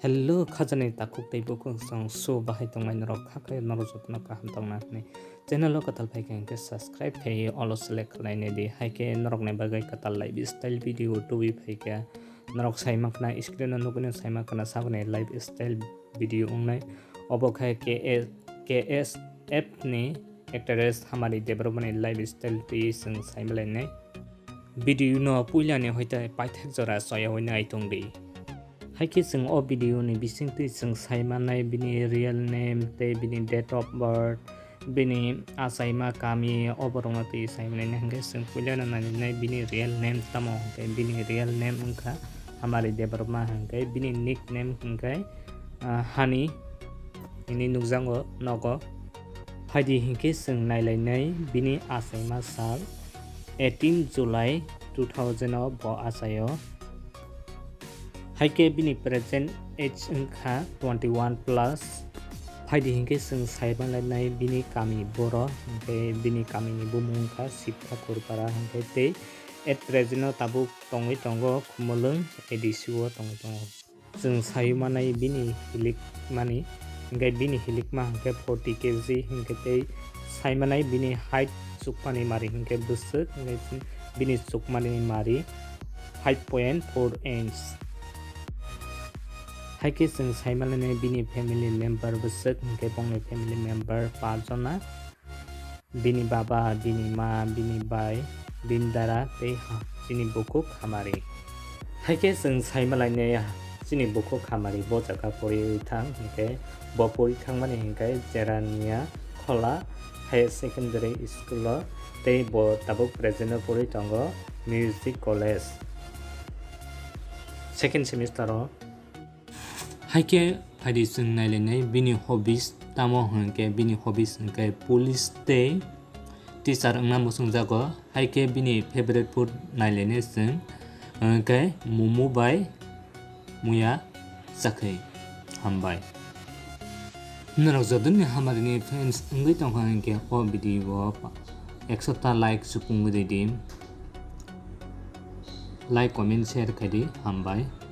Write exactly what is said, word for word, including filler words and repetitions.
Hello, khajani takuk tei bukung song so bahai tongmai norok khakai norok jotno kaham tongna ni channel katal pai ke subscribe pay olo select khlaine di haike norok ne bagai katal live style video tuwi pai ke norok saimak na screen no nugune saimak na sabne live style video ongnai obo khai ke ksf ni actress hamari Debbarma ni live style ti sing saimlai ne video no puila ne hoita paithak jora soya hoina aitong di Haiki sing o video ni bising tu sing saimanai bini real name te bini date of birth bini asaima kami oborong tu saimanai hangge sing puila na nai bini real name tamo ke bini real name ungka hamari Debbarma hangge bini nickname hangge hani ini nukjango nogo haidi hingke sing nailai nai bini asaima sal eighteen July two thousand o bo asayo Haike bini present age ungkha twenty-one plus Haidi hingke sing saiban lai bini kami boro hingke bini kami ni bumung kha siptha kurpara hingke te at present tabu tongoi tongo khumulung edisuo tongoi tongo sing saimanai bini hilik mani hingke bini hilik ma hingke forty kilograms hingke te saimanai bini height sukmani mari hingke busuk hingke bini sukmani mari five point four inch Haike sing saimalane bini family member besek hingke bongni family member pajona bini baba bini ma bini bai bini dara te sini bukuk hamari Haike sing saimalane sini bukuk hamari bo jaga pori thang hingke bo pori thang mane hingke jerania khola higher secondary school te bo tabuk present pori tongo music college second semester o Haike padi sing nailene bini hobies tamo hangke bini hobies hangke police te teacher ngna musung jago haike bini favorite food nailene sing hangke momo bai muya sakai hambai narok jodun ni hamari ni fans ngai tong hangke o video one hundred ta like supung gudi dim like comment share khadi hambai